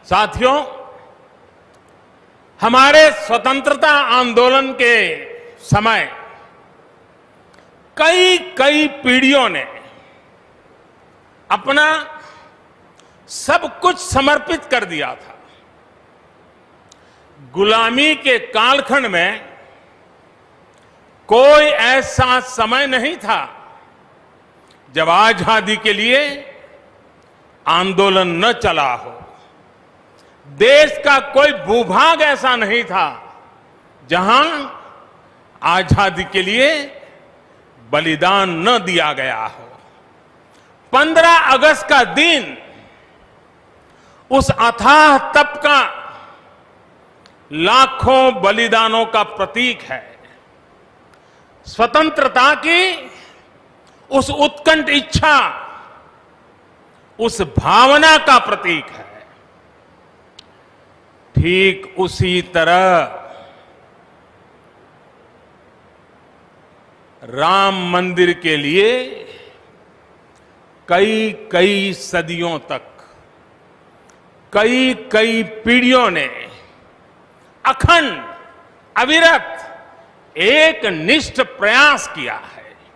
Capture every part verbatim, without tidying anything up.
साथियों, हमारे स्वतंत्रता आंदोलन के समय कई कई पीढ़ियों ने अपना सब कुछ समर्पित कर दिया था। गुलामी के कालखंड में कोई ऐसा समय नहीं था जब आजादी के लिए आंदोलन न चला हो। देश का कोई भूभाग ऐसा नहीं था जहां आजादी के लिए बलिदान न दिया गया हो। पंद्रह अगस्त का दिन उस अथाह तप का लाखों बलिदानों का प्रतीक है। स्वतंत्रता की उस उत्कंठ इच्छा, उस भावना का प्रतीक है। ठीक उसी तरह राम मंदिर के लिए कई कई सदियों तक, कई कई पीढ़ियों ने अखंड, अविरत एक निष्ठ प्रयास किया है।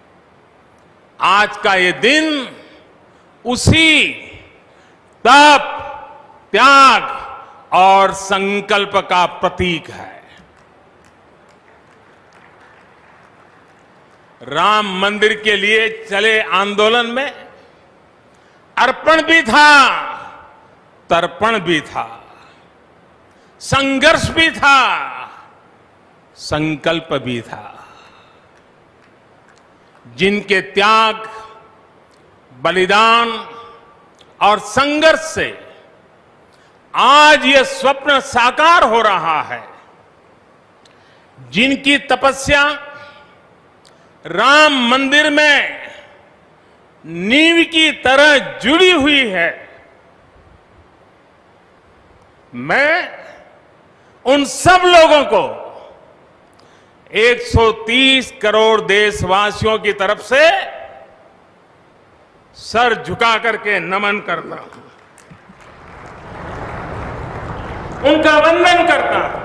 आज का ये दिन उसी तप, त्याग और संकल्प का प्रतीक है। राम मंदिर के लिए चले आंदोलन में अर्पण भी था, तर्पण भी था, संघर्ष भी था, संकल्प भी था। जिनके त्याग, बलिदान और संघर्ष से आज ये स्वप्न साकार हो रहा है, जिनकी तपस्या राम मंदिर में नींव की तरह जुड़ी हुई है, मैं उन सब लोगों को एक सौ तीस करोड़ देशवासियों की तरफ से सर झुका करके नमन करता हूं, उनका वंदन करता हूं।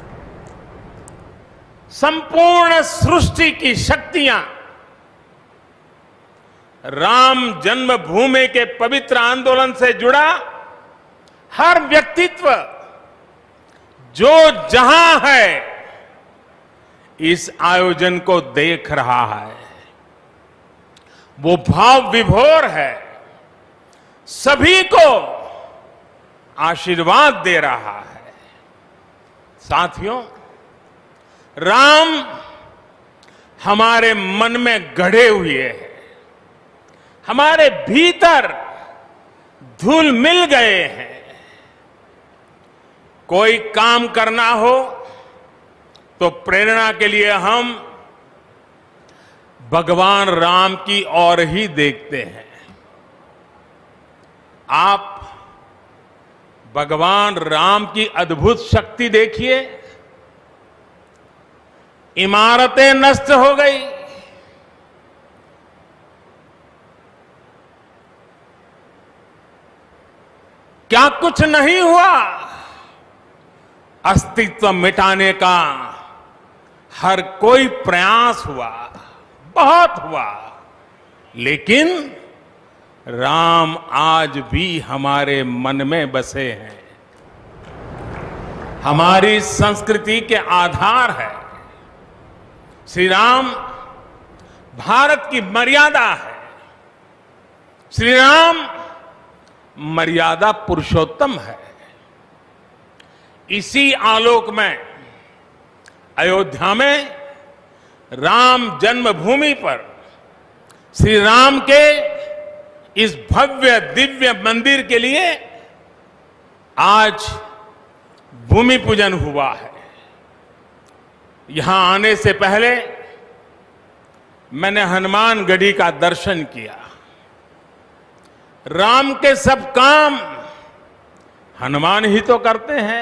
संपूर्ण सृष्टि की शक्तियां राम जन्मभूमि के पवित्र आंदोलन से जुड़ा हर व्यक्तित्व जो जहां है इस आयोजन को देख रहा है, वो भाव विभोर है, सभी को आशीर्वाद दे रहा है। साथियों, राम हमारे मन में गढ़े हुए हैं, हमारे भीतर धुल मिल गए हैं। कोई काम करना हो तो प्रेरणा के लिए हम भगवान राम की ओर ही देखते हैं। आप भगवान राम की अद्भुत शक्ति देखिए। इमारतें नष्ट हो गई, क्या कुछ नहीं हुआ? अस्तित्व मिटाने का हर कोई प्रयास हुआ, बहुत हुआ, लेकिन राम आज भी हमारे मन में बसे हैं, हमारी संस्कृति के आधार है। श्री राम भारत की मर्यादा है। श्री राम मर्यादा पुरुषोत्तम है। इसी आलोक में अयोध्या में राम जन्मभूमि पर श्री राम के इस भव्य दिव्य मंदिर के लिए आज भूमि पूजन हुआ है। यहां आने से पहले मैंने हनुमानगढ़ी का दर्शन किया। राम के सब काम हनुमान ही तो करते हैं।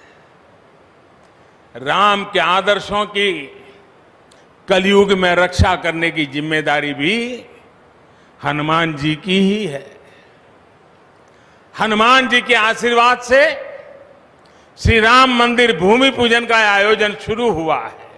राम के आदर्शों की कलयुग में रक्षा करने की जिम्मेदारी भी हनुमान जी की ही है। हनुमान जी के आशीर्वाद से श्री राम मंदिर भूमि पूजन का आयोजन शुरू हुआ है।